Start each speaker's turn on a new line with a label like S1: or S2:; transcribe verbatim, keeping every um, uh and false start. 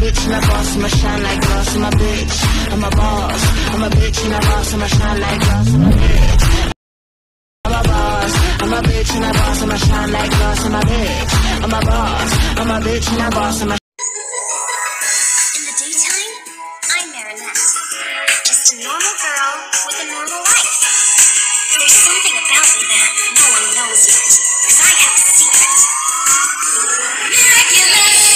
S1: bitch and a boss, I'ma shine like glass. I'm a bitch, I'm a boss. I'm a bitch and a boss, I'ma shine like glass. I'm a bitch, I'm a boss. I'm a bitch and a boss, I'ma shine like glass. I'm a bitch, I'm a boss. I'm a bitch and a boss, I'ma.
S2: In the daytime, I'm Marinette. Just a normal girl with a normal life. There's something about me that no one knows yet, because I have a secret. Miraculous!